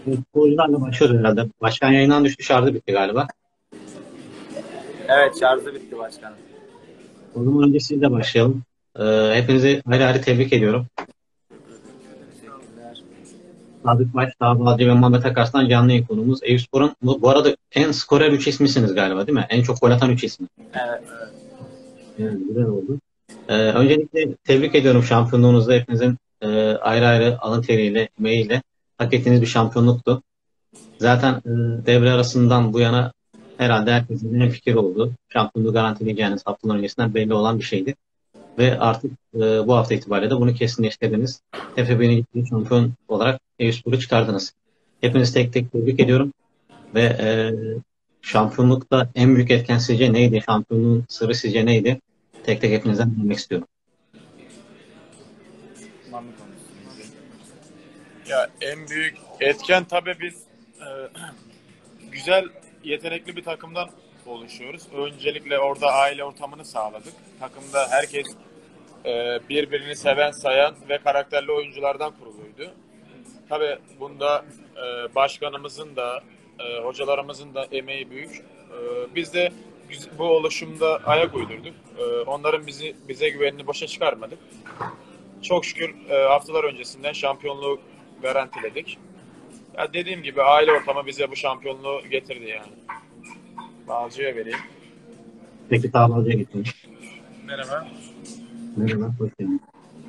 Evet, futbolcularla başlıyoruz herhalde. Başkan yayından düştü, şarjı bitti galiba. Evet, şarjı bitti başkanım. O zaman önce sizle başlayalım. Hepinizi ayrı ayrı tebrik ediyorum. Teşekkürler. Sadık Baş, Taha Balcı ve Mehmet Akarslan canlı yayın konuğumuz. Eyüpspor'un bu arada en skorer 3 ismisiniz galiba, değil mi? En çok gol atan 3 ismi. Evet, evet. Yani güzel oldu. Öncelikle tebrik ediyorum şampiyonluğunuzda. Hepinizin ayrı ayrı alın teriyle, emeğiyle hak ettiğiniz bir şampiyonluktu. Zaten devre arasından bu yana herhalde herkesin en fikir oldu. Şampiyonluğu garantileyeceğiniz haftalar öncesinden belli olan bir şeydi. Ve artık bu hafta itibariyle de bunu kesinleştirdiniz. TFF'nin ciddi şampiyon olarak Eyüpspor'u çıkardınız. Hepinizi tek tek tebrik ediyorum. Ve şampiyonlukta en büyük etken sizce neydi? Şampiyonluğun sırrı sizce neydi? Tek tek hepinizden dinlemek istiyorum. Mami konuşsun. Ya en büyük etken tabii biz e, güzel, yetenekli bir takımdan oluşuyoruz. Öncelikle orada aile ortamını sağladık. Takımda herkes birbirini seven, sayan ve karakterli oyunculardan kuruluydu. Tabii bunda başkanımızın da hocalarımızın da emeği büyük. Biz de bu oluşumda ayak uydurduk. Onların bize güvenini boşa çıkarmadık. Çok şükür haftalar öncesinden şampiyonluğu garantiledik. Ya dediğim gibi aile ortamı bize bu şampiyonluğu getirdi yani. Balcı'ya vereyim. Peki Tağbalcı'ya geçelim. Merhaba. Merhaba, hoş geldin.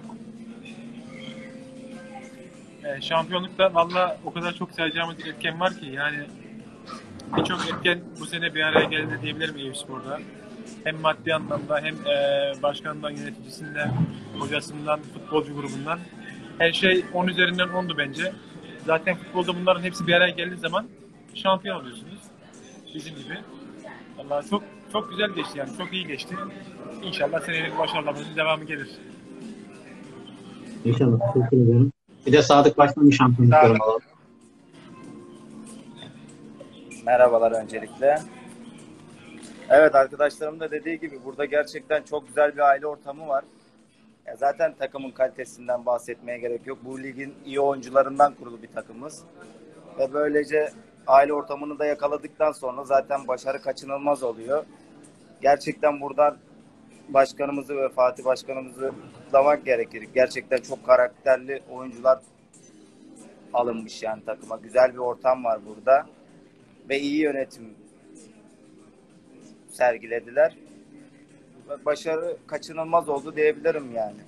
Şampiyonlukta valla o kadar çok sayacağımız etken var ki yani birçok etken bu sene bir araya geldi diyebilirim Eyüpspor'da. Hem maddi anlamda hem başkanından, yöneticisinden, hocasından, futbolcu grubundan. Her şey 10 üzerinden 10'du bence. Zaten futbolda bunların hepsi bir araya geldiği zaman şampiyon oluyorsunuz. Bizim gibi. Valla çok çok güzel geçti yani. Çok iyi geçti. İnşallah senenin başarılarımızın devamı gelir. İnşallah. Teşekkür ederim. Bir de Sadık Baş'tan bir şampiyonluk Sağ olun. yorum alalım. Merhabalar öncelikle. Evet, arkadaşlarım da dediği gibi burada gerçekten çok güzel bir aile ortamı var. Ya zaten takımın kalitesinden bahsetmeye gerek yok. Bu ligin iyi oyuncularından kurulu bir takımız. Ve böylece aile ortamını da yakaladıktan sonra zaten başarı kaçınılmaz oluyor. Gerçekten buradan başkanımızı ve Fatih başkanımızı kutlamak gerekir. Gerçekten çok karakterli oyuncular alınmış yani takıma. Güzel bir ortam var burada. Ve iyi yönetim sergilediler. Başarı kaçınılmaz oldu diyebilirim yani.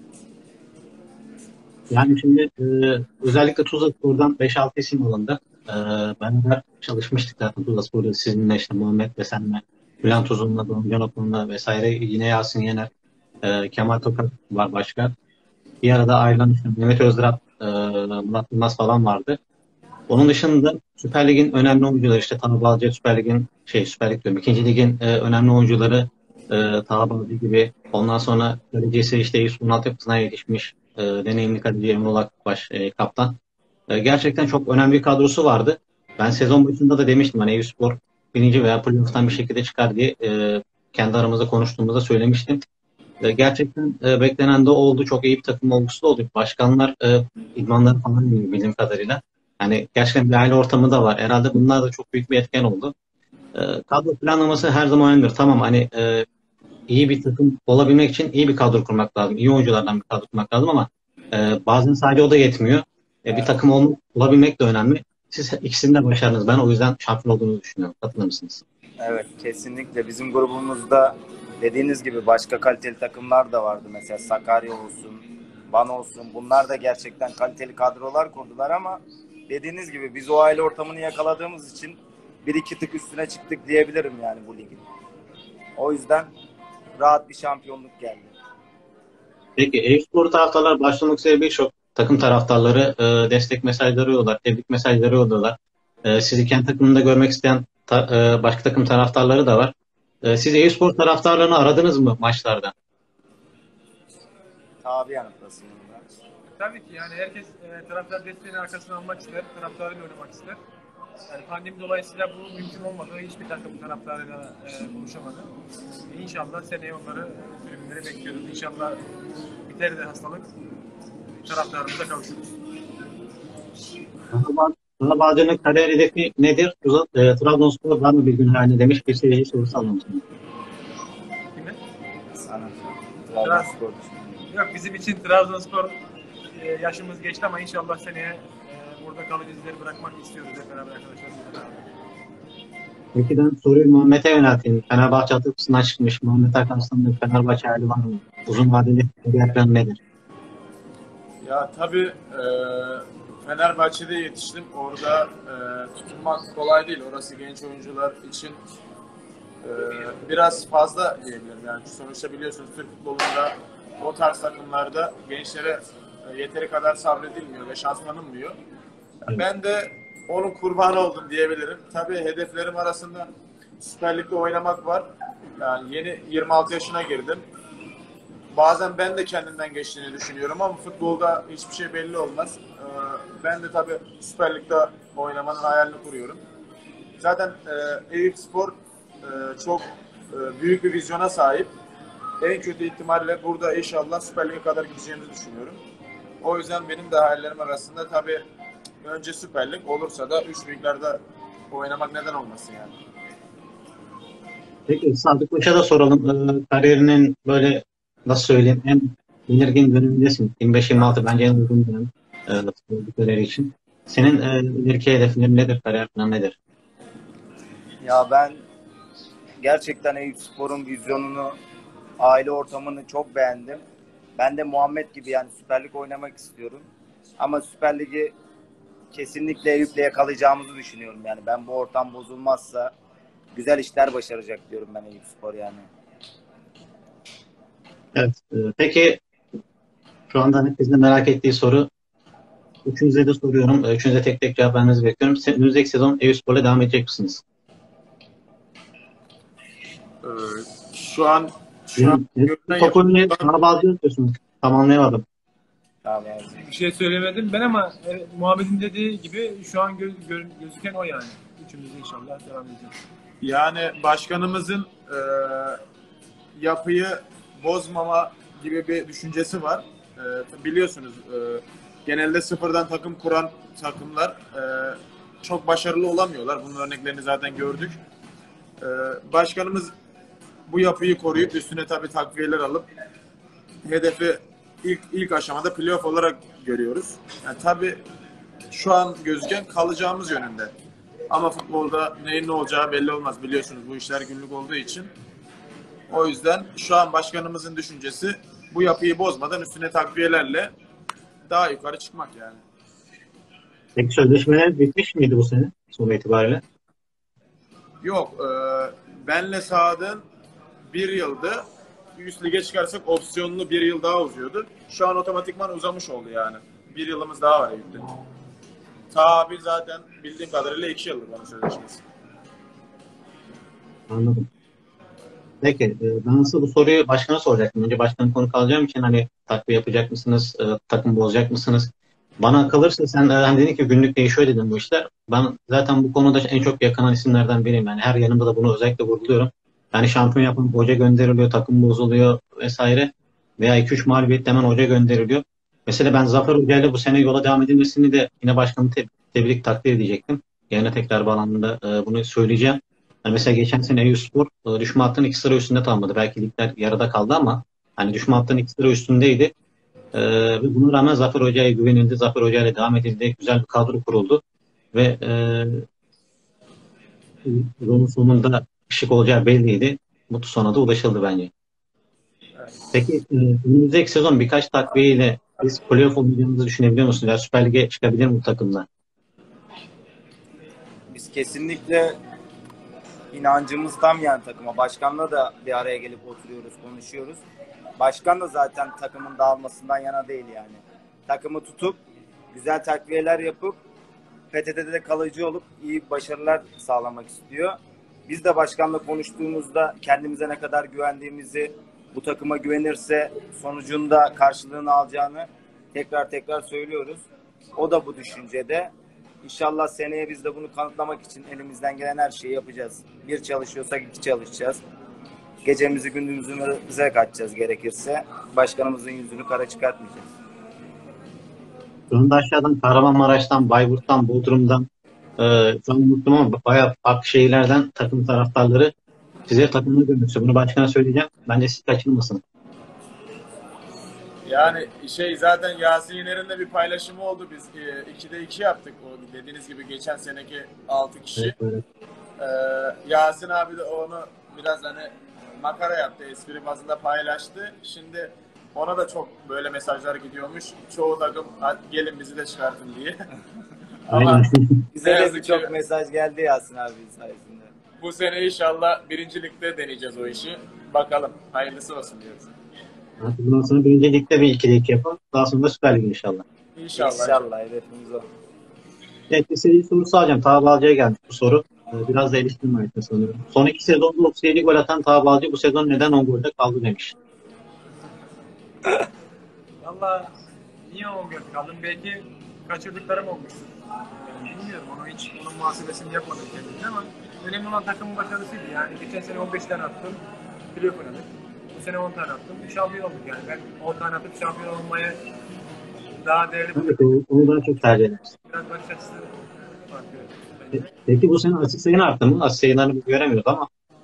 Yani şimdi özellikle Tuzlaspor'dan 5-6 isim alındı. Beraber çalışmıştık zaten Tuzlaspor'da sizinle işte Muhammed ve senle, Bülent Uzun'la, Doğan Okulu'nda vesaire, yine Yasin Yener, Kemal Tokat var başka. Bir arada ayrılan işte Mehmet Özdrap, Murat Yılmaz falan vardı. Onun dışında Süper Lig'in önemli oyuncuları işte Taha Balcı, Süper Lig'in Süper Lig diyorum. İkinci Lig'in önemli oyuncuları Taha Balcı gibi. Ondan sonra kalecisi işte Yusuf'un altyapısına yetişmiş deneyimli kaleci Emrullah Akbaş, kaptan. Gerçekten çok önemli bir kadrosu vardı. Ben sezon başında da demiştim hani Eyüpspor birinci veya playoff'tan bir şekilde çıkar diye kendi aramızda konuştuğumuzda söylemiştim. Gerçekten beklenen de oldu. Çok iyi bir takım olgusu da oldu. Başkanlar idmanları falan iyi bildiğim kadarıyla. Yani gerçekten bir aile ortamı da var. Herhalde bunlar da çok büyük bir etken oldu. Kadro planlaması her zaman önemlidir. Tamam hani iyi bir takım olabilmek için iyi bir kadro kurmak lazım. İyi oyunculardan bir kadro kurmak lazım ama bazen sadece o da yetmiyor. Bir takım olabilmek de önemli. Siz ikisini de başardınız. Ben o yüzden şampiyon olduğunu düşünüyorum. Katılır mısınız? Evet, kesinlikle. Bizim grubumuzda dediğiniz gibi başka kaliteli takımlar da vardı. Mesela Sakarya olsun, Van olsun. Bunlar da gerçekten kaliteli kadrolar kurdular ama dediğiniz gibi biz o aile ortamını yakaladığımız için bir iki tık üstüne çıktık diyebilirim yani bu ligin. O yüzden rahat bir şampiyonluk geldi. Peki Eyüpspor taraftarlar başlamak üzere birçok takım taraftarları destek mesajları yollar, tebrik mesajları yolluyorlar. Sizi kendi takımında görmek isteyen başka takım taraftarları da var. Siz Eyüpspor taraftarlarını aradınız mı maçlarda? Tabi yanıtlasın. Tabii ki yani herkes taraftar desteğini arkasına almak ister, taraftarıyla oynamak ister. Yani pandemi dolayısıyla bu mümkün olmadı. Hiçbir takım taraftarıyla buluşamadı. İnşallah seneye onları tribünlere bekliyoruz. İnşallah biter de hastalık taraftarımıza kavuşuruz. Fenerbahçe'nin kariyer hedefi nedir? Trabzonspor var mı bir gün haline demiş bir seyirci sorusu alalım sana. Kime? Sana. Trabzon. Trabzonspor. Yok, bizim için Trabzonspor yaşımız geçti ama inşallah seneye burada kalıcı izleri bırakmak istiyoruz hep beraber arkadaşlarımızla beraber. Peki ben soruyu Muhammed'e yönelteyim. Fenerbahçe altyapısından çıkmış. Muhammed Akarslan'ın bir Fenerbahçe hali var mı? Uzun vadeli kariyer planı nedir? Ya tabii Fenerbahçe'de yetiştim. Orada tutunmak kolay değil. Orası genç oyuncular için biraz fazla diyebilirim. Yani sonuçta biliyorsunuz Türk futbolunda o tarz takımlarda gençlere yeteri kadar sabredilmiyor ve şans tanınmıyor. Ben de onun kurbanı oldum diyebilirim. Tabii hedeflerim arasında Süper Lig'de oynamak var. Yani yeni 26 yaşına girdim. Bazen ben de kendimden geçtiğini düşünüyorum ama futbolda hiçbir şey belli olmaz. Ben de tabii Süper Lig'de oynamanın hayalini kuruyorum. Zaten Eyüpspor çok büyük bir vizyona sahip. En kötü ihtimalle burada inşallah Süper Lig'e kadar gideceğimizi düşünüyorum. O yüzden benim de hayallerim arasında tabii önce Süper Lig, olursa da üç büyüklerde oynamak neden olmasın yani. Peki Sadık Paşa'ya da soralım. Kariyerinin böyle nasıl söyleyeyim en belirgin dönemindesin. 25-26 bence en uygun dönem futbol kariyeri için. Senin ileriki hedeflerin nedir? Kariyer planı nedir? Ya ben gerçekten Eyüpspor'un vizyonunu, aile ortamını çok beğendim. Ben de Muhammed gibi yani Süper Lig oynamak istiyorum. Ama Süper Lig'i kesinlikle Eyüp'le yakalayacağımızı düşünüyorum. Yani ben bu ortam bozulmazsa güzel işler başaracak diyorum ben Eyüpspor yani. Evet. Peki şu anda herkesin de merak ettiği soru. Üçünüze de soruyorum. Üçünüze tek tek cevaplarınızı bekliyorum. Önümüzdeki sezon Eyüpspor'la devam edecek misiniz? Şu an görünen Top oyunu bana bağlı diyorsunuz. Tamamlayamadım. Tamam. Bir şey söylemedim ben ama Muhammed'in dediği gibi şu an gözüken o yani. Üçümüz inşallah devam edeceğiz. Yani başkanımızın yapıyı bozmama gibi bir düşüncesi var. Biliyorsunuz genelde sıfırdan takım kuran takımlar çok başarılı olamıyorlar. Bunun örneklerini zaten gördük. Başkanımız bu yapıyı koruyup üstüne tabii takviyeler alıp hedefi ilk aşamada playoff olarak görüyoruz. Yani tabii şu an gözüken kalacağımız yönünde. Ama futbolda neyin ne olacağı belli olmaz. Biliyorsunuz bu işler günlük olduğu için. O yüzden şu an başkanımızın düşüncesi bu yapıyı bozmadan üstüne takviyelerle daha yukarı çıkmak yani. Peki sözleşmeler bitmiş miydi bu sene sonu itibariyle? Yok. Benle Saad'ın bir yıldı. Üst lige çıkarsak opsiyonlu bir yıl daha uzuyordu. Şu an otomatikman uzamış oldu yani. Bir yılımız daha var Eyüp'te. Tabi zaten bildiğim kadarıyla 2 yıldır onun sözleşmesi. Anladım. Peki ben aslında bu soruyu başkana soracaktım. Önce başkanın konu kalacağım için hani takviye yapacak mısınız, takım bozacak mısınız? Bana kalırsa sen hani dedin ki günlük değişiyor dedin bu işler. Ben zaten bu konuda en çok yakınan isimlerden biriyim. Yani her yanımda da bunu özellikle vurguluyorum. Yani şampiyon yapan hoca gönderiliyor, takım bozuluyor vesaire. Veya 2-3 mağlubiyetle hemen hoca gönderiliyor. Mesela ben Zafer Hoca ile bu sene yola devam edilmesini de yine başkanı tebrik takdir edecektim. Yine tekrar bağlamında bunu söyleyeceğim. Yani mesela geçen sene Eyüpspor düşme hattının 2 sıra üstünde tamamladı. Belki ligler yarıda kaldı ama hani düşme hattının 2 sıra üstündeydi. Ve buna rağmen Zafer Hoca'ya güvenildi. Zafer Hoca ile devam edildi. Güzel bir kadro kuruldu. Ve yolun sonunda ışık olacağı belliydi. Mutlu sona da ulaşıldı bence. Peki önümüzdeki sezon birkaç takviyeyle biz playoff oynayacağımızı düşünebiliyor musunuz? Ya Süper Lig'e çıkabilir mi bu takımlar? Biz kesinlikle inancımız tam yani takıma. Başkanla da bir araya gelip oturuyoruz, konuşuyoruz. Başkan da zaten takımın dağılmasından yana değil yani. Takımı tutup güzel takviyeler yapıp PTT'de de kalıcı olup iyi başarılar sağlamak istiyor. Biz de başkanla konuştuğumuzda kendimize ne kadar güvendiğimizi, bu takıma güvenirse sonucunda karşılığını alacağını tekrar söylüyoruz. O da bu düşüncede. İnşallah seneye biz de bunu kanıtlamak için elimizden gelen her şeyi yapacağız. Bir çalışıyorsak 2 çalışacağız. Gecemizi gündüzümüze kaçacağız gerekirse. Başkanımızın yüzünü kara çıkartmayacağız. Şu anda aşağıdan Kahramanmaraş'tan, Bayburt'tan, Bodrum'dan şu an unuttum ama bayağı farklı şehirlerden takım taraftarları size takımını görmüşsün. Bunu başkana söyleyeceğim. Bence siz kaçırmasın. Yani zaten Yasin Yener'in de bir paylaşımı oldu. Biz 2'de 2 yaptık. O dediğiniz gibi geçen seneki 6 kişi. Evet, evet. Yasin abi de onu biraz hani makara yaptı. Espri bazında paylaştı. Şimdi ona da çok böyle mesajlar gidiyormuş. Çoğu takım gelin bizi de çıkartın diye. Ama Aynen. Bize ne de yazık ki çok mesaj geldi Yasin abi sayesinde. bu sene inşallah birincilikte deneyeceğiz o işi. Bakalım. Hayırlısı olsun diyoruz. Artık bundan sonra birinci ligde bir 2'de 2 yapalım. Daha sonra da Süper Lig inşallah. İnşallah. İnşallah hedefimiz o. Evet, bir seri sorusu alacağım. Taha Balcı'ya gelmiş bu soru. Biraz da eleştirme ayette sanıyorum. Son 2 sezonda 37 gol atan Taha Balcı bu sezon neden 10 golde kaldı demiş. Valla niye 10 gol kaldım? Belki kaçırdıklarım olmuştur. Bilmiyorum, onun muhasebesini yapmadım kendimce ama önemli olan takımın başarısıydı. Yani geçen sene 15 tane attım, playoff oynadık. Bu sene 10 tane attım, şampiyon olduk yani. Ben 10 tane atıp şampiyon olmayı daha değerli Evet, onu daha çok tercih ederiz. biraz bakış açısı farklı bence. Peki bu sene asist sayın arttı mı? Asist sayılarını biz göremiyoruz ama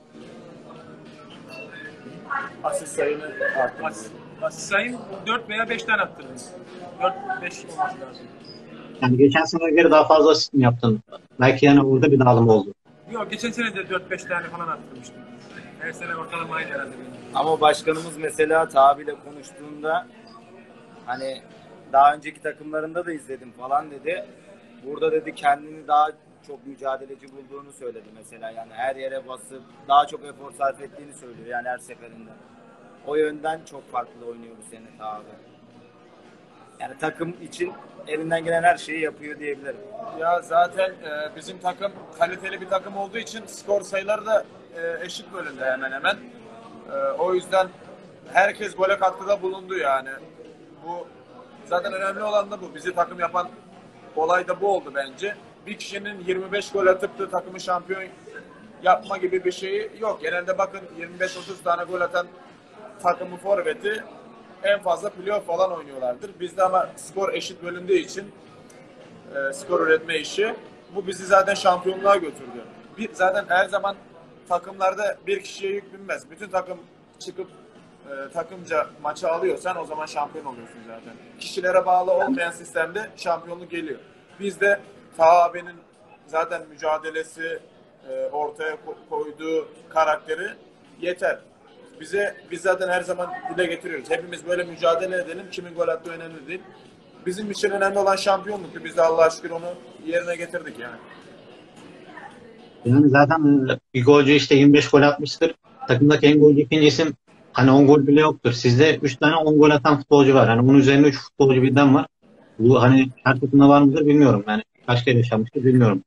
Asist sayını arttırdı. Asist sayım 4 veya 5 tane attırdım. 4-5 olması lazım. yani geçen sene göre daha fazla asist mi yaptın? Belki yani orada bir dağılım oldu. Yok, geçen sene de 4-5 tane falan attırmıştım. Her sene ortalama aynı herhalde benim. Ama başkanımız mesela Tabi'yle konuştuğunda hani daha önceki takımlarında da izledim falan dedi. Burada dedi kendini daha çok mücadeleci bulduğunu söyledi mesela. Yani her yere basıp daha çok efor sarf ettiğini söylüyor yani her seferinde. O yönden çok farklı oynuyor bu sene Tabi. Yani takım için elinden gelen her şeyi yapıyor diyebilirim. Ya zaten bizim takım kaliteli bir takım olduğu için skor sayıları da eşit bölümde hemen hemen. O yüzden herkes gole katkıda bulundu yani. Bu zaten önemli olan da bu. Bizi takım yapan olay da bu oldu bence. Bir kişinin 25 gol atıp da takımı şampiyon yapma gibi bir şeyi yok. Genelde bakın 25-30 tane gol atan takımı forveti en fazla playoff falan oynuyorlardır. Bizde ama skor eşit bölündüğü için skor üretme işi bu bizi zaten şampiyonluğa götürdü. Zaten her zaman takımlarda bir kişiye yük binmez. Bütün takım çıkıp takımca maçı alıyorsan o zaman şampiyon oluyorsun zaten. Kişilere bağlı olmayan sistemde şampiyonluk geliyor. Bizde Taha abinin zaten mücadelesi, ortaya koyduğu karakteri yeter. Biz zaten her zaman dile getiriyoruz. Hepimiz böyle mücadele edelim. Kimin gol attığı önemli değil. Bizim için önemli olan şampiyonluktu. Biz de Allah'a şükür onu yerine getirdik yani. Yani zaten bir golcü işte 25 gol atmıştır. Takımdaki en golcü ikinci isim hani 10 gol bile yoktur. Sizde 3 tane 10 gol atan futbolcu var. Hani bunun üzerine 3 futbolcu birden var. Bu hani her takımda var mıdır bilmiyorum. Yani kaç kere yaşanmıştır bilmiyorum.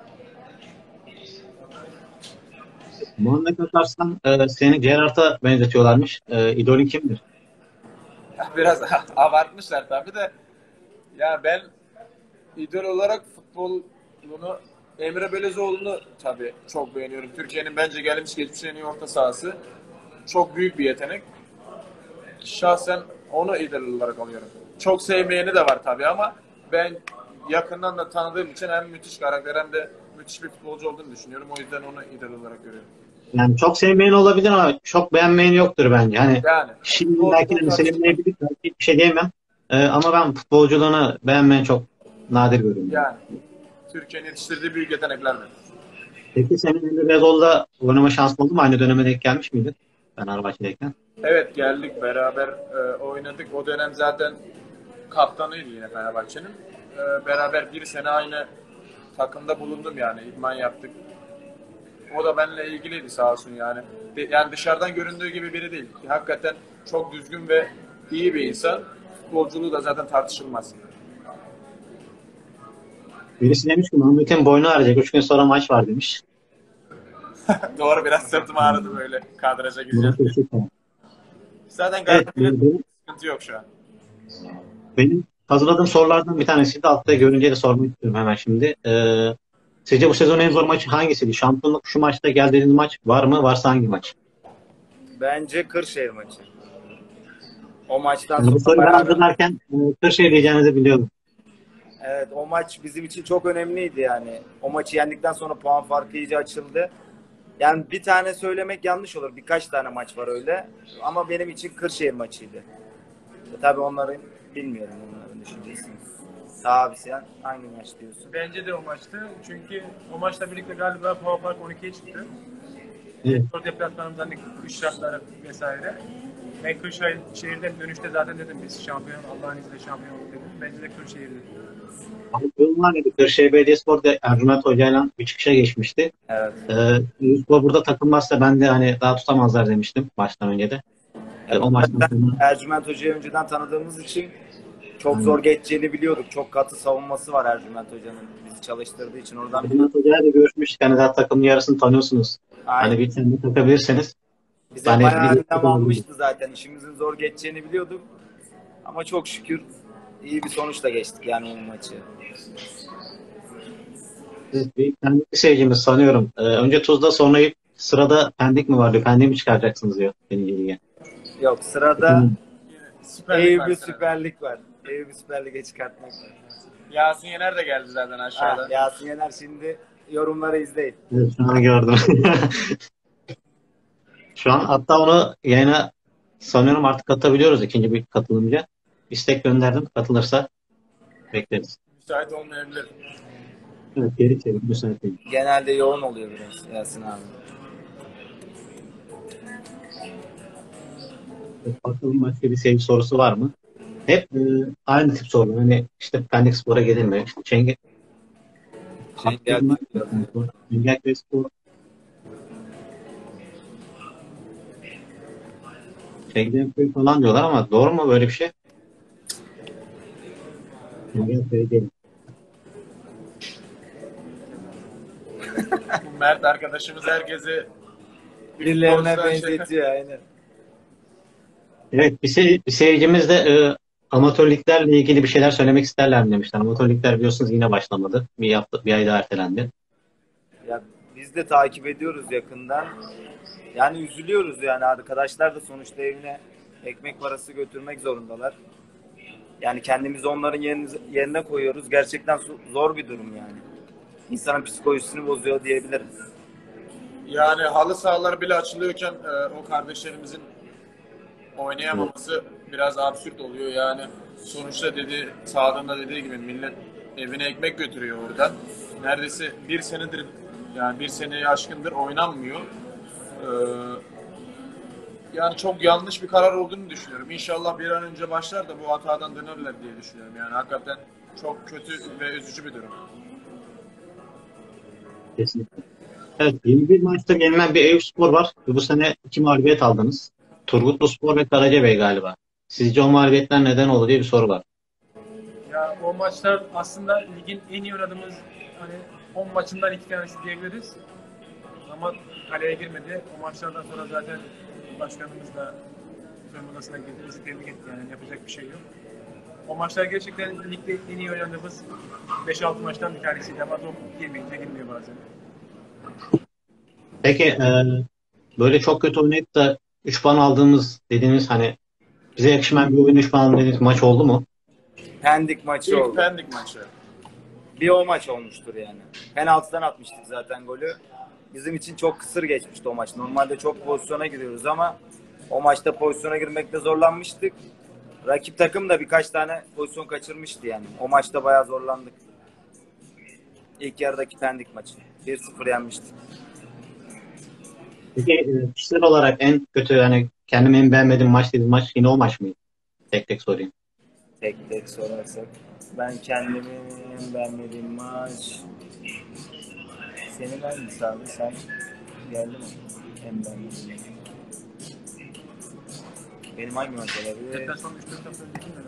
Muhammed Atarslan seni Gerrard'a benzetiyorlarmış. İdolün kimdir? Biraz abartmışlar tabii de. Ya ben idol olarak futbolunu Emre Belözoğlu'nu tabii çok beğeniyorum. Türkiye'nin bence gelmiş geçmiş en iyi orta sahası. Çok büyük bir yetenek. Şahsen onu idol olarak alıyorum. Çok sevmeyeni de var tabii ama ben yakından da tanıdığım için hem müthiş karakter hem de müthiş bir futbolcu olduğunu düşünüyorum. O yüzden onu idol olarak görüyorum. Yani çok sevmeyen olabilir ama çok beğenmeyen yoktur bence. Hani Yani şimdi belki de sevmeyebilir, belki bir şey diyemem. Ama ben futbolculuğunu beğenmeyen çok nadir görüyorum. yani Türkiye'nin yetiştirdiği büyük yeteneklerden. Peki senin Emre Belözoğlu'da oynama şansın oldu mu? Aynı döneme denk gelmiş miydin? Fenerbahçe'deyken. Evet geldik beraber oynadık. O dönem zaten kaptanıydı yine Fenerbahçe'nin. Beraber bir sene aynı takımda bulundum yani. İdman yaptık. O da benimle ilgiliydi sağ olsun yani. Yani dışarıdan göründüğü gibi biri değil. Hakikaten çok düzgün ve iyi bir insan. Futbolculuğu da zaten tartışılmaz. Birisi demiş ki Mehmet'in boynu ağrıyacak. 3 gün sonra maç var demiş. Doğru biraz sırtım ağrıdı böyle kadraja gireceğim. Murat Işık. Zaten Evet, gayet benim, sıkıntı yok şu an. benim hazırladığım sorulardan bir tanesiydi. Altta görünce de sormak istiyorum hemen şimdi. Sizce bu sezonun en zor maçı hangisiydi? Şampiyonluk şu maçta geldiğiniz maç var mı? Varsa hangi maç? Bence Kırşehir maçı. O maçtan Yani bu sonra soruyu ben beraber hazırlarken Kırşehir diyeceğinizi biliyordum. Evet, o maç bizim için çok önemliydi yani. O maçı yendikten sonra puan farkı iyice açıldı. Yani bir tane söylemek yanlış olur. Birkaç tane maç var öyle. Ama benim için Kırşehir maçıydı. Tabii onların bilmiyorum onların düşüncesini. Abi sen hangi maç diyorsun? Bence de o maçtı. Çünkü o maçla birlikte galiba puan farkı 12'ye çıktı. Evet. O deplasmanımızda hani kış şartları vesaire. Ben Kırşehir'den dönüşte zaten dedim biz şampiyon, Allah'ın izniyle şampiyon olduk dedim. Bence de Kırşehir'di. Abi, Kırşehir Belediyespor'da Ercüment Hoca'yla bir çıkışa geçmişti. Evet. Eyüpspor burada takılmazsa ben de hani daha tutamazlar demiştim baştan önce de. O maçtan sonra Ercüment Hoca'yı önceden tanıdığımız için çok zor geçeceğini biliyorduk. Çok katı savunması var Ercüment Hoca'nın. Bizi çalıştırdığı için oradan Ercüment Hoca'yla da görüşmüştük. Hani zaten takımın yarısını tanıyorsunuz. aynen. Hani bir sene takabilirseniz. Bize Hani bayağı bir önlem almıştı zaten. İşimizin zor geçeceğini biliyorduk. Ama çok şükür iyi bir sonuçla geçtik yani o maçı. bir Pendik seyircimiz sanıyorum. Önce Tuzla sonra ilk sırada Pendik mi vardı? Pendik'i mi çıkaracaksınız diyor. Birinci lige. Yok, sırada Süper Lig var Eyüp'ü sırada. Süper Lig var. Eyüp'ü Süper Lig'e çıkartmak var. Yasin Yener de geldi zaten aşağıda. Yasin Yener şimdi yorumları izleyin. Evet, şu an gördüm. Şu an hatta onu yayına sanıyorum artık katabiliyoruz ikinci bir katılımcı. İstek gönderdim. Katılırsa bekleriz. Müsait olmayabilir. Evet, geri çevir. Müsait değil. Genelde yoğun oluyor biraz Yasin abi. Bakalım başka bir sevgi sorusu var mı? Hep aynı tip sorular. Hani işte Pendik Spor'a gelir mi? İşte Çengelköy Spor. Çengelköy falan diyorlar ama doğru mu böyle bir şey? Çengelköy değil. Mert arkadaşımız herkesi Birilerine futbolcudan benzetiyor aynen. Evet, bir seyircimiz de amatör liglerle ilgili bir şeyler söylemek isterler mi demişler. Amatör ligler biliyorsunuz yine başlamadı. Bir ay daha ertelendi. Ya biz de takip ediyoruz yakından. Yani üzülüyoruz yani arkadaşlar da sonuçta evine ekmek parası götürmek zorundalar. Yani kendimizi onların yerine koyuyoruz. Gerçekten zor bir durum yani. İnsanın psikolojisini bozuyor diyebilirim. Yani halı sahalar bile açılıyorken o kardeşlerimizin oynayamaması biraz absürt oluyor. Yani sonuçta sağlığında dediği gibi millet evine ekmek götürüyor oradan. Neredeyse bir senedir yani bir seneyi aşkındır oynanmıyor. Yani çok yanlış bir karar olduğunu düşünüyorum. İnşallah bir an önce başlar da bu hatadan dönerler diye düşünüyorum. Yani hakikaten çok kötü ve üzücü bir durum. Kesinlikle. Evet, 21 maçta gelinen bir Eyüpspor var. Ve bu sene 2 mağlubiyet aldınız. Turgutluspor ve Karacabey galiba. Sizce o mağlubiyetler neden oldu diye bir soru var. Ya o maçlar aslında ligin en iyi oynadığımız hani 10 maçından 2 tanesi diyebiliriz. Ama kaleye girmedi. O maçlardan sonra zaten başkanımız da soyunma odasına girdi. Bizi tebrik etti yani yapacak bir şey yok. O maçlar gerçekten ligde en iyi oynadığımız 5-6 maçtan bir tanesiydi ama top girmeyince girmiyor bazen. Peki böyle çok kötü oynayıp da 3 puan aldığımız dediğimiz hani bize yakışmayan bir oyun 3 puan dediğimiz maç oldu mu? Pendik maçı İlk oldu. Pendik maçı. Bir o maç olmuştur yani. Penaltıdan atmıştık zaten golü. Bizim için çok kısır geçmişti o maç. Normalde çok pozisyona giriyoruz ama o maçta pozisyona girmekte zorlanmıştık. Rakip takım da birkaç tane pozisyon kaçırmıştı yani. O maçta bayağı zorlandık. İlk yarıdaki Pendik maçı. 1-0 yenmiştik. Peki kişisel olarak en kötü yani kendimi en beğenmediğim maç dediğim maç yine o maç mıydı? Tek tek sorayım. Tek tek sorarsak. Ben kendimi en beğenmediğim maç... Senin hangisi abi? Sen geldi mi? En beğenmediğim. Benim hangi maç olabilir? Deplasman 3-4 hafta önceki mi?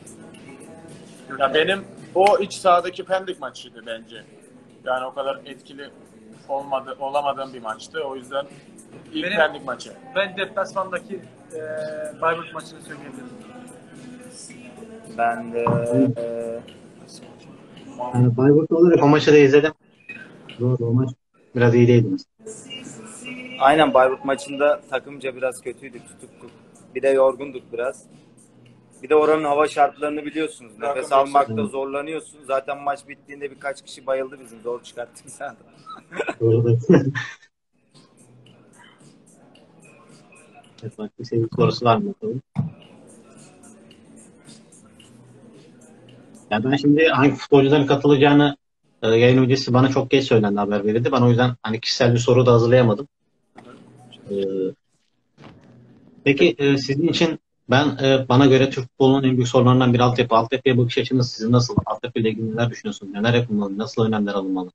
Ya benim o iç sahadaki Pendik maçıydı bence. Yani o kadar etkili olamadığım bir maçtı. O yüzden ilk Benim- Pendik maçı. Ben deplasmandaki Bayburt maçını söyleyebilirim. Ben de Yani Bayburt olarak o maçı da izledim. Doğru, o maç biraz iyi değildiniz. aynen Bayburt maçında takımca biraz kötüydük, tutuktuk. Bir de yorgunduk biraz. Bir de oranın hava şartlarını biliyorsunuz. Nefes almakta Evet. zorlanıyorsun. Zaten maç bittiğinde birkaç kişi bayıldı bizim. Zor çıkarttık zaten. Doğru. Evet, bak, bir sevgi sorusu var mı bakalım? Yani ben şimdi hangi futbolcuların katılacağını yayın öncesi bana çok geç söylendi, haber verildi. Ben o yüzden hani kişisel bir soru da hazırlayamadım. E, peki sizin için bana göre Türk futbolunun en büyük sorunlarından bir altyapı. Altyapıya bakış açınız sizin nasıl? Altyapı ile ilgili neler düşünüyorsunuz? Neler yapılmalı? Nasıl önlemler alınmalı?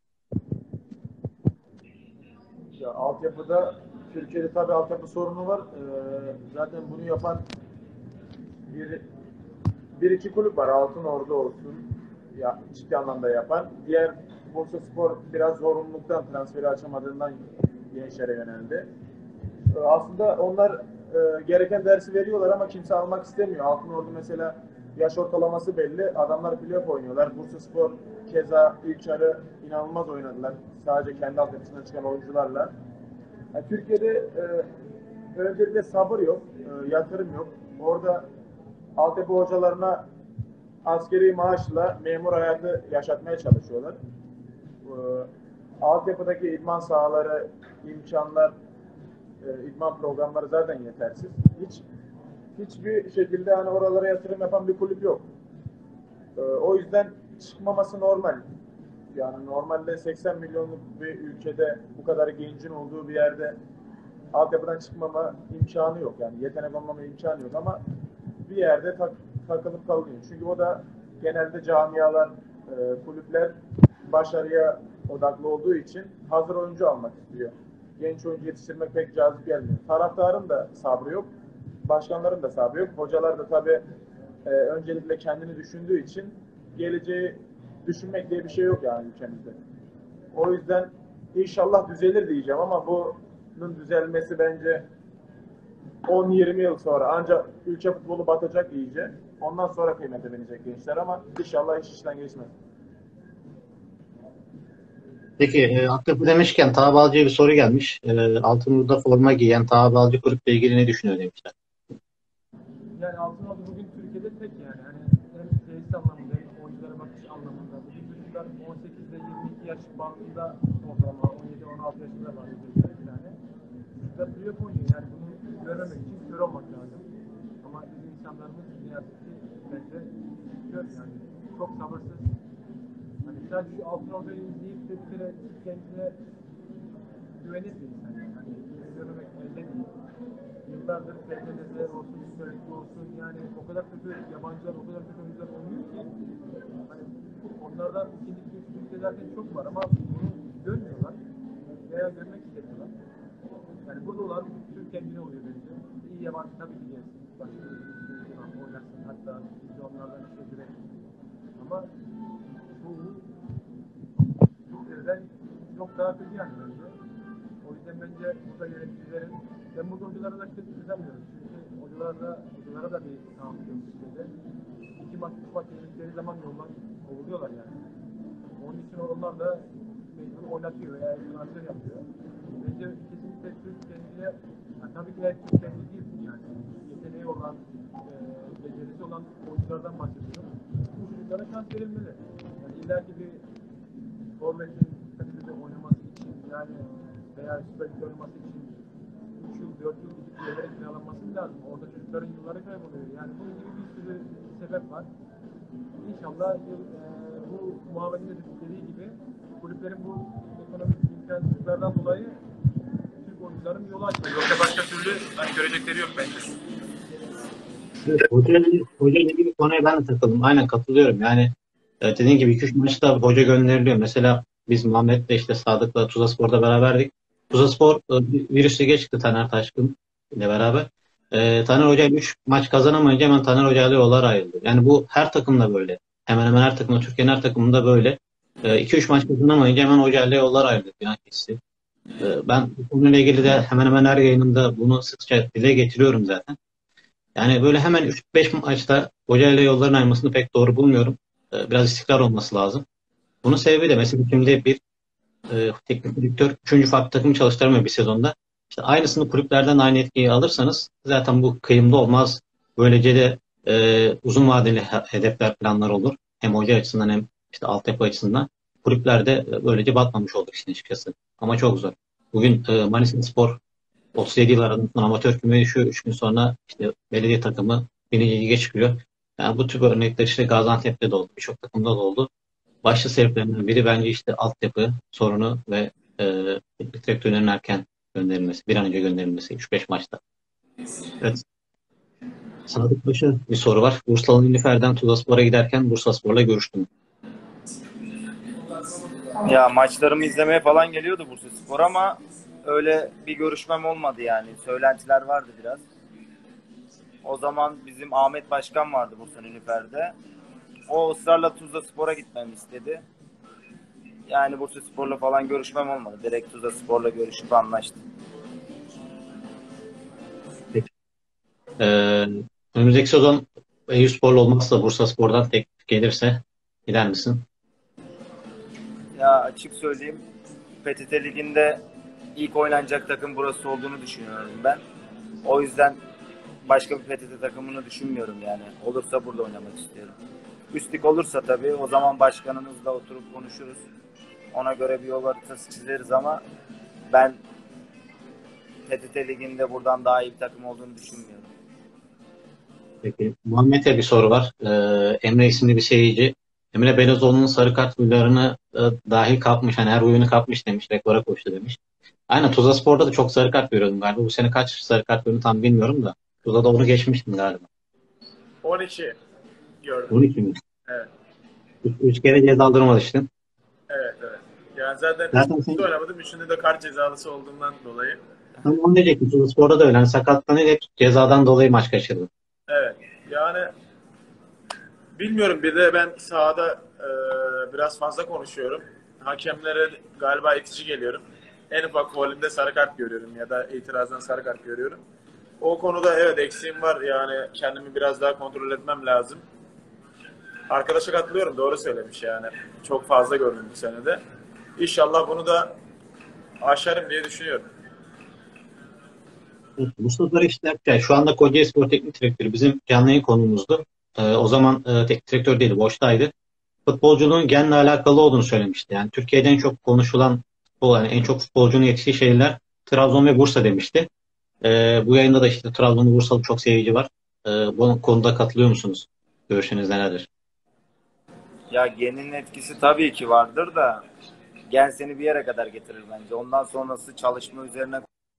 Ya altyapıda Türkiye'de tabii altyapı sorunu var. Zaten bunu yapan bir, bir iki kulüp var. Altınordu olsun. Ya ciddi anlamda yapan. Diğer Bursaspor biraz zorunluluktan transferi açamadığından gençlere yöneldi. Aslında onlar gereken dersi veriyorlar ama kimse almak istemiyor. Altınordu mesela yaş ortalaması belli. Adamlar playoff oynuyorlar. Bursaspor keza ilk yarı inanılmaz oynadılar. Sadece kendi altyapısından çıkan oyuncularla. Yani Türkiye'de öncelikle sabır yok, yatırım yok. Orada altyapı hocalarına askeri maaşla memur hayatı yaşatmaya çalışıyorlar. E, Altyapıdaki idman sahaları, imkanlar, idman programları zaten yetersiz. Hiçbir şekilde hani oralara yatırım yapan bir kulüp yok. O yüzden çıkmaması normal. Yani normalde 80 milyonluk bir ülkede bu kadar gencin olduğu bir yerde altyapıdan çıkmama imkanı yok. Yani yetenek olmama imkanı yok ama bir yerde takılıp kalıyor. Çünkü o da genelde camialar, kulüpler başarıya odaklı olduğu için hazır oyuncu almak istiyor. Genç oyuncu yetiştirmek pek cazip gelmiyor. Taraftarın da sabrı yok, başkanların da sabrı yok. Hocalar da tabii öncelikle kendini düşündüğü için geleceği düşünmek diye bir şey yok yani ülkemizde. O yüzden inşallah düzelir diyeceğim ama bunun düzelmesi bence 10-20 yıl sonra ancak ülke futbolu batacak iyice. Ondan sonra kıymete binecek gençler ama inşallah iş işten geçmez. Peki altyapı demişken Taha Balcı'ya bir soru gelmiş. Altınoluk'ta forma giyen Taha Balcı kulüple ilgili ne düşünüyor demişler. Yani Altınordu bugün Türkiye'de tek yani. Hani hem tesis anlamında hem oyunculara bakış anlamında. Bugün çocuklar 18 ile 22 yaş bandında ortalama 17-16 yaşında var. Bir tane. Çocuklar playoff oynuyor. Yani bunu görmemek için kör olmak lazım. Ama bizim insanlarımız ne yazık ki bence kör yani. Çok sabırsız. Hani sadece şu Altınordu'yu izleyip de bir kere kendine güvenir bir insan yani. Hani görmemek elde değil. Yıllardır TFL'de olsun, Süper olsun yani o kadar kötü yabancılar, o kadar kötü oyuncular oynuyor ki hani onlardan ikinci, üçüncü zaten çok var ama bunu görmüyorlar veya görmek istemiyorlar. Yani burada olan Türk kendine oluyor bence. İyi yabancı tabii ki gelsin. Başka bir oynasın hatta biz de onlardan işte direkt. Ama bu Türklerden çok daha kötü yani bence. O yüzden bence burada yöneticilerin ben burada hocalara da işte düzenliyorum. Çünkü hocalara da bir tahammül yok Türkiye'de. 2 maç, 3 maç yenildikleri zaman yoldan kovuluyorlar yani. Onun için onlar da mecbur oynatıyor veya transfer yapıyor. Bence kesinlikle Türk kendine, yani tabii ki Türk kendi değil yani. Yeteneği olan, becerisi olan oyunculardan bahsediyorum. Bu çocuklara şans verilmeli. Yani illaki bir forvetin kalitede oynaması için yani veya Süper Lig'de oynaması için 3 yıl, 4 yıl gidip yerlere kiralanması lazım. Orada çocukların yılları kayboluyor. Yani bunun gibi bir sürü sebep var. İnşallah bu muhabbetinde de dediği gibi kulüplerin bu ekonomik imkansızlıklardan dolayı Türk oyuncuların yolu açıyor. Yoksa başka türlü hani görecekleri yok bence. Evet, hoca ile ilgili konuya ben de takıldım. Aynen katılıyorum. Yani dediğin gibi 2-3 maçta hoca gönderiliyor. Mesela biz Muhammed'le işte Sadık'la Tuzlaspor'da beraberdik. Tuzlaspor virüs lige çıktı Taner Taşkın ile beraber. Taner Hoca 3 maç kazanamayınca hemen Taner Hoca ile yollar ayrıldı. Yani bu her takımda böyle. Hemen hemen her takımda, Türkiye'nin her takımında böyle. 2-3 maç kazanamayınca hemen Hoca ile yollar ayrıldı. Yani ikisi. Ben bu konuyla ilgili de hemen hemen her yayınımda bunu sıkça dile getiriyorum zaten. Yani böyle hemen 3-5 maçta Hoca ile yolların ayrılmasını pek doğru bulmuyorum. Biraz istikrar olması lazım. Bunun sebebi de mesela şimdi bir teknik direktör 3. farklı takım çalıştıramıyor bir sezonda. İşte aynısını kulüplerden aynı etkiyi alırsanız zaten bu kıyımda olmaz. Böylece de uzun vadeli hedefler, planlar olur. Hem hoca açısından hem işte altyapı açısından. Kulüplerde böylece batmamış olduk işin açıkçası. Ama çok zor. Bugün Manisaspor 37 yıl aradan sonra amatör kümeye düşüyor. 3 gün sonra işte belediye takımı birinci lige çıkıyor. Yani bu tür örnekler işte Gaziantep'te de oldu. Birçok takımda da oldu. Başlı sebeplerinden biri bence işte altyapı sorunu ve teknik direktörlerin erken gönderilmesi. Bir an önce gönderilmesi. 3-5 maçta. Evet. Sadık Paşa bir soru var. Bursalı Nilüfer'den Tuzlaspor'a giderken Bursaspor'la görüştüm. Ya maçlarımı izlemeye falan geliyordu Bursaspor ama öyle bir görüşmem olmadı yani. Söylentiler vardı biraz. O zaman bizim Ahmet Başkan vardı Bursa Nilüfer'de. O ısrarla Tuzlaspor'a gitmemi istedi. Yani Bursaspor'la falan görüşmem olmadı. Direkt Tuzlaspor'la görüşüp anlaştım. Peki. Önümüzdeki sezon Eyüpspor'la olmazsa Bursaspor'dan teklif gelirse gider misin? Ya açık söyleyeyim, PTT Ligi'nde ilk oynanacak takım burası olduğunu düşünüyorum ben. O yüzden başka bir PTT takımını düşünmüyorum yani. Olursa burada oynamak istiyorum. Üstlük olursa tabii o zaman başkanımızla oturup konuşuruz. Ona göre bir yol haritası çizeriz ama ben PTT Ligi'nde buradan daha iyi bir takım olduğunu düşünmüyorum. Peki. Muhammed'e bir soru var. Emre isimli bir seyirci. Emre Belözoğlu'nun sarı kart huylarını dahi kapmış. Hani her huyunu kapmış demiş. Rekora koştu demiş. Aynen Tuzlaspor'da da çok sarı kart görüyordum galiba. Bu sene kaç sarı kart gördüm tam bilmiyorum da. Tuzla'da onu geçmiştim galiba. 12 gördüm. 12 mi? Evet. 3 kere ceza aldırmamıştın. Evet, evet. Yani zaten Zaten üçünde sen oynamadım. Üçünde de kart cezalısı olduğundan dolayı. tam onu diyecektim. Tuzlaspor'da da öyle. Hani sakatlanıyor hep cezadan dolayı maç kaçırdı. Evet. Yani bilmiyorum, bir de ben sahada biraz fazla konuşuyorum. Hakemlere galiba itici geliyorum. En ufak faulümde sarı kart görüyorum ya da itirazdan sarı kart görüyorum. O konuda evet eksiğim var, yani kendimi biraz daha kontrol etmem lazım. Arkadaşa katılıyorum, doğru söylemiş yani. Çok fazla gördüm bu senede. İnşallah bunu da aşarım diye düşünüyorum. Evet, Mustafa Barış Terkçay şu anda Kocaelispor Teknik Direktörü. Bizim canlı yayın konuğumuzdu. O zaman teknik direktör değildi, boştaydı. Futbolculuğun genle alakalı olduğunu söylemişti. Yani Türkiye'de en çok konuşulan futbol, yani en çok futbolcunun yetiştiği şehirler Trabzon ve Bursa demişti. Bu yayında da işte Trabzon'da Bursa'da çok seyirci var. Bu konuda katılıyor musunuz? Görüşünüz nelerdir? Ya genin etkisi tabii ki vardır da gen seni bir yere kadar getirir bence. Ondan sonrası çalışma üzerine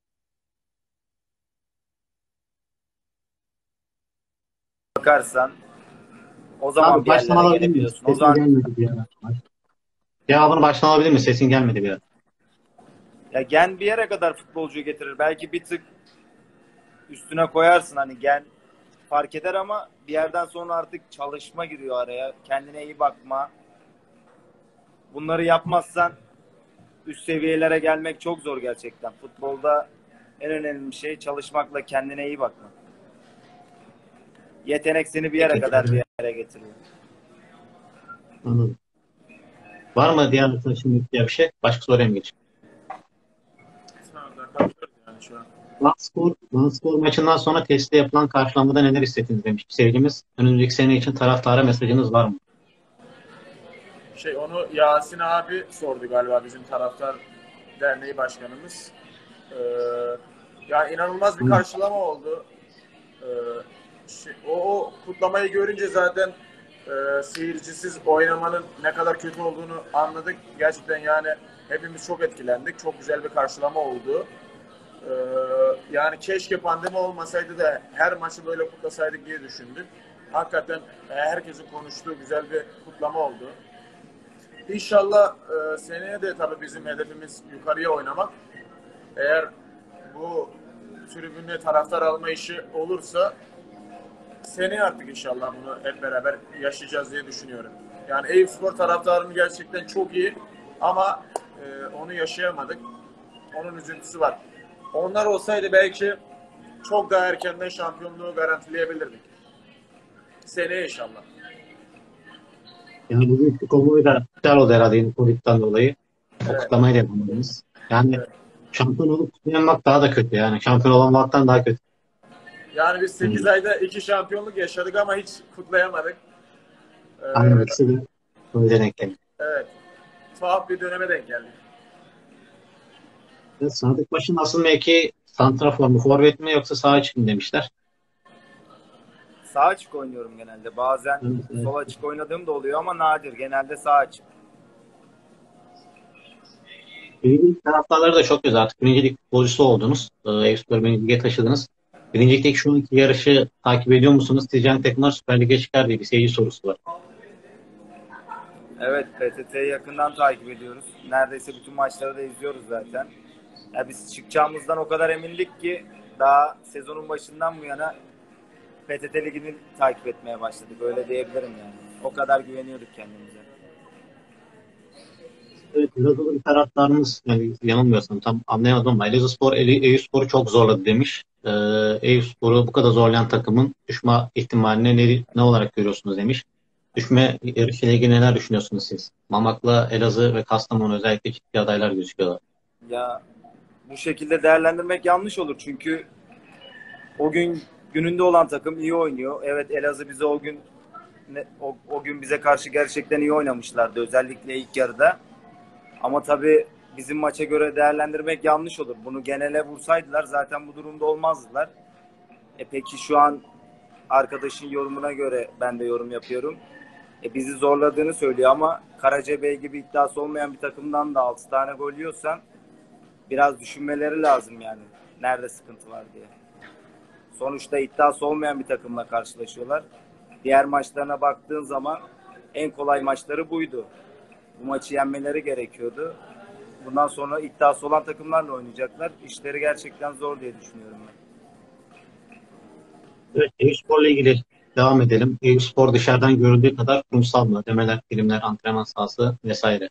bakarsan o zaman Abi bir baştan yerlere alabilir miyiz? gelebiliyorsun. O Sesin zaman gelmedi bir ara. Cevabını baştan alabilir miyiz? Sesin gelmedi bir ara. ya gen bir yere kadar futbolcuyu getirir. Belki bir tık üstüne koyarsın, hani gen fark eder ama bir yerden sonra artık çalışma giriyor araya. Kendine iyi bakma. Bunları yapmazsan üst seviyelere gelmek çok zor gerçekten. Futbolda en önemli şey çalışmakla kendine iyi bakmak. Yetenek seni bir yere Peki. kadar bir yere getiriyor. Anladım. Var mı diğer arkadaşın bir şey? Başka soruya mı geçeyim? Sınavdan katılıyorum yani şu an. Vanspor maçından sonra testte yapılan karşılamada neler hissettiniz demiş bir seyircimiz. Önümüzdeki sene için taraftara mesajınız var mı? Onu Yasin abi sordu galiba, bizim taraftar derneği başkanımız. Ee, Ya inanılmaz bir karşılama oldu. Ee, o kutlamayı görünce zaten seyircisiz oynamanın ne kadar kötü olduğunu anladık. Gerçekten yani hepimiz çok etkilendik. Çok güzel bir karşılama oldu. Ee, Yani keşke pandemi olmasaydı da her maçı böyle kutlasaydık diye düşündük. Hakikaten herkesin konuştuğu güzel bir kutlama oldu. İnşallah seneye de tabii bizim hedefimiz yukarıya oynamak. Eğer bu tribünde taraftar alma işi olursa seneye artık inşallah bunu hep beraber yaşayacağız diye düşünüyorum. Yani Eyüpspor taraftarının gerçekten çok iyi ama onu yaşayamadık. Onun üzüntüsü var. Onlar olsaydı belki çok daha erkenden şampiyonluğu garantileyebilirdik. Seneye inşallah. Yani bugün şu konuyu da iptal oldu herhalde yeni Covid'den dolayı. O Evet. kutlamayı da yapamadınız. Yani Evet. şampiyon olup kutlayamak daha da kötü yani. Şampiyon olamamaktan daha kötü. Yani biz 8 ayda 2 şampiyonluk yaşadık ama hiç kutlayamadık. Aynen ikisi de öyle denk geldi. Evet. Tuhaf bir döneme denk geldik. Sadık Baş'ın asıl mevki santrafor mu, forvet mi yoksa sağ açık mı demişler. Sağ açık oynuyorum genelde. Bazen Evet. sol açık oynadığım da oluyor ama nadir. Genelde sağ açık. Birincilik taraftarları da çok güzel. Artık birincilik futbolcusu oldunuz. Eyüpspor'u birinci lige taşıdınız. Birincilikteki şu anki yarışı takip ediyor musunuz? Sizce hangi takımlar Süper Lig'e çıkar diye bir seyirci sorusu var. Evet, PTT'yi yakından takip ediyoruz. Neredeyse bütün maçları da izliyoruz zaten. Ya biz çıkacağımızdan o kadar emindik ki daha sezonun başından bu yana PTT Ligi'ni takip etmeye başladık. Öyle diyebilirim yani. O kadar güveniyorduk kendimize. Evet, Elazığlı bir taraftarımız, yani yanılmıyorsam tam anlayamadım ama Elazığspor Eyüpspor'u çok zorladı demiş. Eyüpspor'u bu kadar zorlayan takımın düşme ihtimalini ne olarak görüyorsunuz demiş. Düşme yarışıyla ilgili neler düşünüyorsunuz siz? Mamak'la Elazığ ve Kastamonu özellikle ciddi adaylar gözüküyorlar. Ya bu şekilde değerlendirmek yanlış olur. Çünkü o gün gününde olan takım iyi oynuyor. Evet, Elazığ bize o gün bize karşı gerçekten iyi oynamışlardı. Özellikle ilk yarıda. Ama tabii bizim maça göre değerlendirmek yanlış olur. Bunu genele vursaydılar zaten bu durumda olmazdılar. Peki şu an arkadaşın yorumuna göre ben de yorum yapıyorum. Bizi zorladığını söylüyor ama Karacabey gibi iddiası olmayan bir takımdan da 6 tane gol yiyorsan biraz düşünmeleri lazım yani. Nerede sıkıntı var diye. Sonuçta iddiası olmayan bir takımla karşılaşıyorlar. Diğer maçlarına baktığın zaman en kolay maçları buydu. Bu maçı yenmeleri gerekiyordu. Bundan sonra iddiası olan takımlarla oynayacaklar. İşleri gerçekten zor diye düşünüyorum ben. Evet, Eyüpspor'la ilgili devam edelim. Eyüpspor dışarıdan görüldüğü kadar kurumsal mı? Demeler, birimler, antrenman sahası vesaire.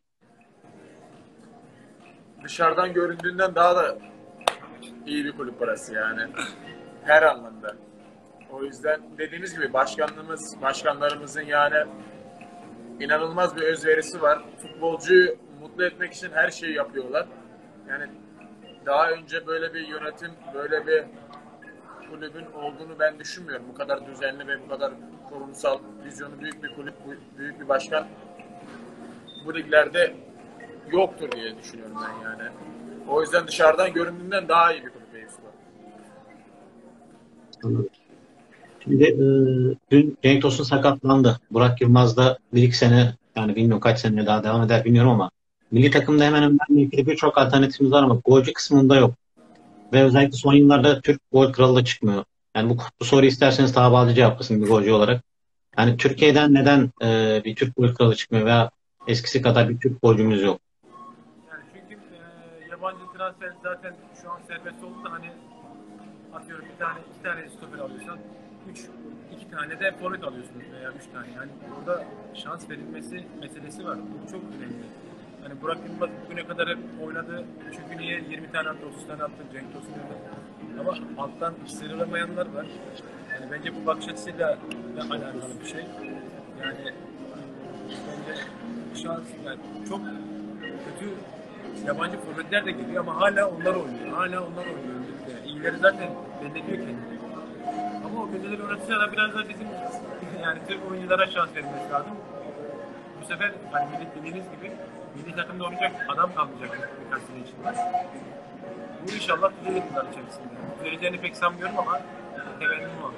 Dışarıdan göründüğünden daha da iyi bir kulüp burası yani. Her anlamda. O yüzden dediğimiz gibi başkanlarımızın yani inanılmaz bir özverisi var. Futbolcuyu mutlu etmek için her şeyi yapıyorlar. Yani daha önce böyle bir yönetim, böyle bir kulübün olduğunu ben düşünmüyorum. Bu kadar düzenli ve bu kadar kurumsal, vizyonu büyük bir kulüp, büyük bir başkan bu liglerde yoktur diye düşünüyorum ben yani. O yüzden dışarıdan göründüğünden daha iyi bir kulüp Eyüpspor. Anladım. Şimdi dün Cenk Tosun sakatlandı. Burak Yılmaz da bir iki sene, yani bilmiyorum kaç sene daha devam eder bilmiyorum ama milli takımda hemen hemen ilgili birçok alternatifimiz var ama golcü kısmında yok. Ve özellikle son yıllarda Türk gol kralı da çıkmıyor. Yani bu soruyu isterseniz daha bağlı cevaplasın bir golcü olarak. Yani Türkiye'den neden bir Türk gol kralı çıkmıyor veya eskisi kadar bir Türk golcümüz yok? Yani çünkü yabancı transfer zaten şu an serbest oldu da hani atıyorum bir tane iki tane stoper alıyorsan iki tane de forvet alıyorsunuz veya üç tane. Yani orada şans verilmesi meselesi var. Bu çok önemli. Hani Burak Yılmaz bugüne kadar hep oynadı. Çünkü niye 20 tane attı, 30 tane attı, Cenk Tosun öyle. Ama alttan sıyrılamayanlar var. Yani bence bu bakış açısıyla da alakalı bir şey. Yani bence şans, yani çok kötü yabancı forvetler de geliyor ama hala onlar oynuyor. Hala onlar oynuyor. Yani İyileri zaten belli diyor kendini. Ama o kötüleri oynatırsa da biraz da bizim yani Türk oyunculara şans verilmesi lazım. Bu sefer hani dediğiniz gibi milli takımda oynayacak adam kalmayacak birkaç sene içinde. Bu inşallah düzelir yıllar içerisinde. Düzeleceğini pek sanmıyorum ama temennim var.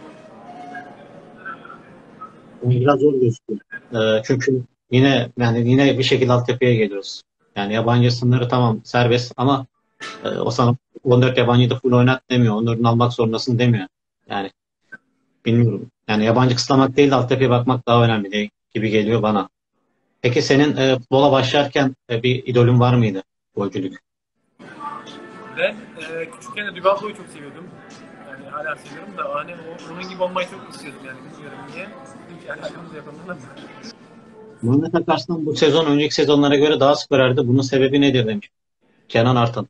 Yani biraz zor gözüküyor. Çünkü yine bir şekilde altyapıya geliyoruz. Yani yabancı sınırı tamam serbest ama o sana 14 yabancıyı da full oynat demiyor. Onların almak zorundasın demiyor. Yani bilmiyorum. Yani yabancı kısıtlamak değil de altyapıya bakmak daha önemli gibi geliyor bana. Peki senin futbola başlarken bir idolün var mıydı golcülük? Ben küçükken de Dybalo'yu çok seviyordum. Yani hala seviyorum da hani onun gibi olmayı çok istiyordum yani bilmiyorum niye. Hiç alakamız yapamadım ama. Muhammed Akarslan bu sezon önceki sezonlara göre daha sık verdi. Bunun sebebi nedir demiş. Kenan Artan.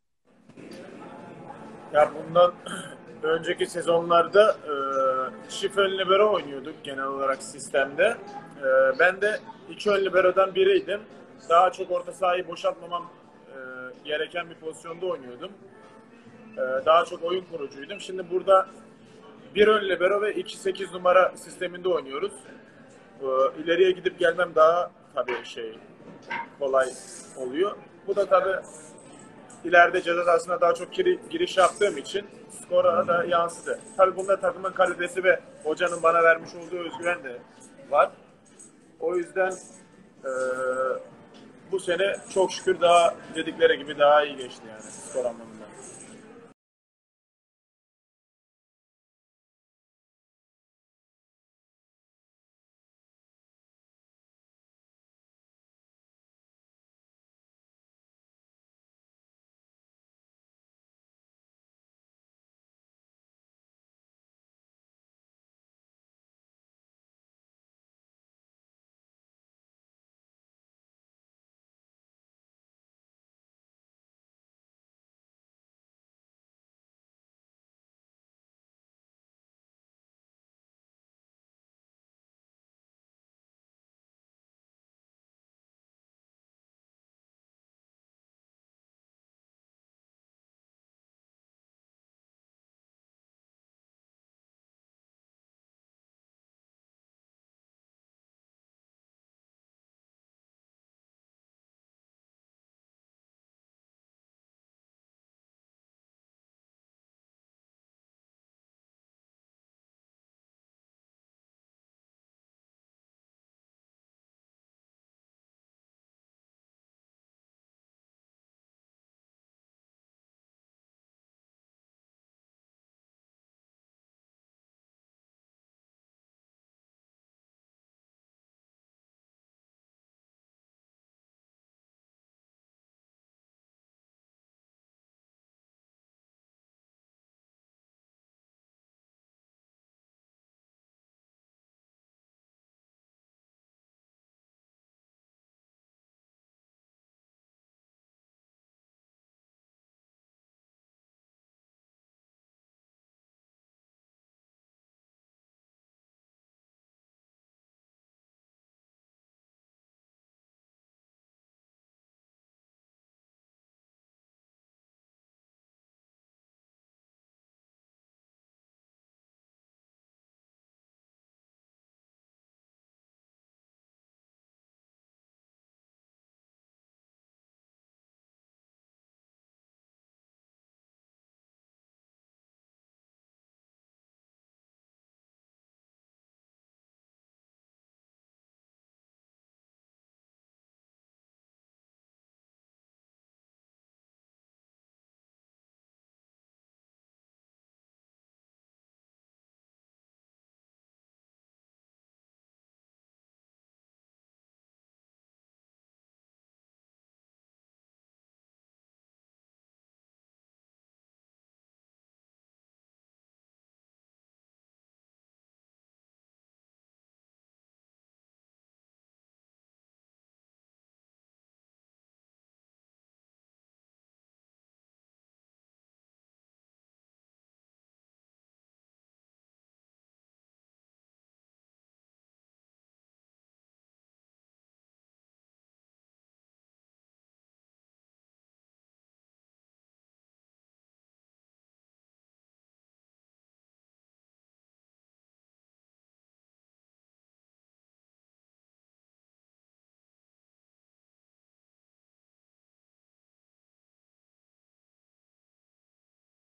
Ya bundan önceki sezonlarda çift ön libero oynuyorduk genel olarak sistemde. Ben de iki ön libero'dan biriydim. Daha çok orta sahayı boşaltmamam gereken bir pozisyonda oynuyordum. Daha çok oyun kurucuydum. Şimdi burada bir ön libero ve 2-8 numara sisteminde oynuyoruz. İleriye gidip gelmem daha tabii kolay oluyor. Bu da tabii ileride ceza sahasına daha çok giriş yaptığım için skora da yansıdı. Tabii bunda takımın kalitesi ve hocanın bana vermiş olduğu özgüven de var. O yüzden bu sene çok şükür daha dedikleri gibi daha iyi geçti yani skor anlamında.